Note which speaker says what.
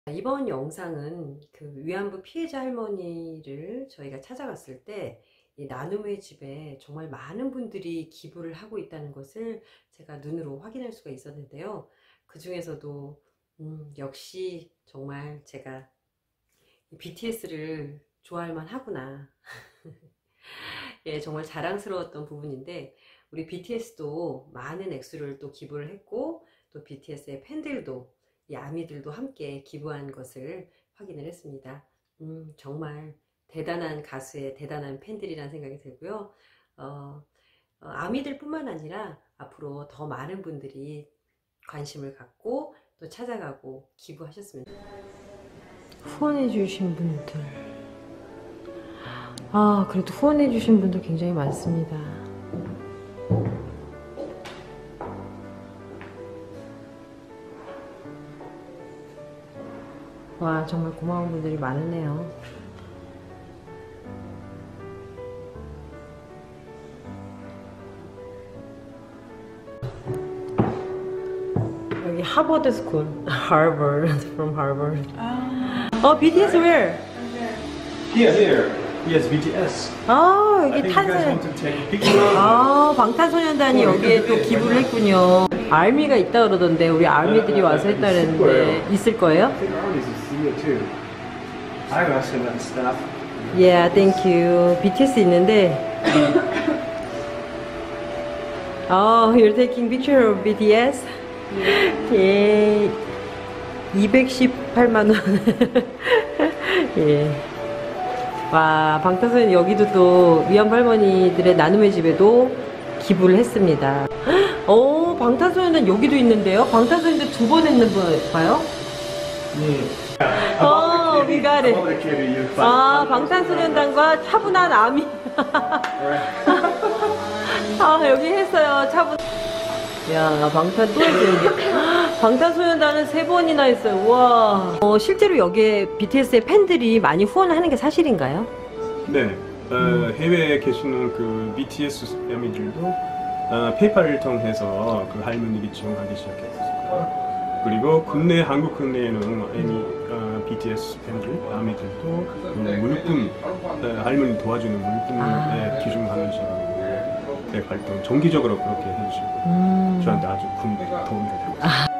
Speaker 1: 이번 영상은 그 위안부 피해자 할머니를 저희가 찾아갔을 때 이 나눔의 집에 정말 많은 분들이 기부를 하고 있다는 것을 제가 눈으로 확인할 수가 있었는데요. 그 중에서도 역시 정말 제가 BTS를 좋아할 만하구나. 예, 정말 자랑스러웠던 부분인데, 우리 BTS도 많은 액수를 또 기부를 했고, 또 BTS의 팬들도, 이 아미들도 함께 기부한 것을 확인을 했습니다. 정말 대단한 가수의 대단한 팬들이라는 생각이 들고요. 아미들 뿐만 아니라 앞으로 더 많은 분들이 관심을 갖고 또 찾아가고 기부하셨으면 좋겠습니다. 후원해주신 분들, 그래도 후원해주신 분들 굉장히 많습니다. 와, 정말 고마운 분들이 많으네요. 여기 하버드 스쿨, Harvard, from Harvard. BTS where?
Speaker 2: Here. Yes, BTS.
Speaker 1: 여기 탄소년. 방탄소년단이 여기에 또 기부를 했군요. 알미가 있다 그러던데, 우리 알미들이 와서 했다 그랬는데 있을 거예요? Yeah, thank you. BTS 있는데. You're taking picture of BTS? 예. 218만 원. 예. 와, 방탄소년 여기도 또 위안부 할머니들의 나눔의 집에도 기부를 했습니다. 방탄소년단 여기도 있는데요? 방탄소년단 2번 했는 봐요?
Speaker 2: 네.
Speaker 1: We got it. 방탄소년단과 차분한 아미. 여기 했어요. 차분. 야, 방탄 또 해주는 게. 방탄소년단은 3번이나 했어요. 우와. 실제로 여기에 BTS의 팬들이 많이 후원을 하는 게 사실인가요?
Speaker 2: 네. 해외에 계시는 그 BTS 아미들도 페이팔을 통해서 그 할머니를 지원하기 시작했어요. 그리고 한국 국내에는 BTS 팬들, 아미들도 물품, 할머니 도와주는 물품에 기증하는 식으로 활동 정기적으로 그렇게 해주시고 저한테 아주 큰 도움이 되고 있습니다.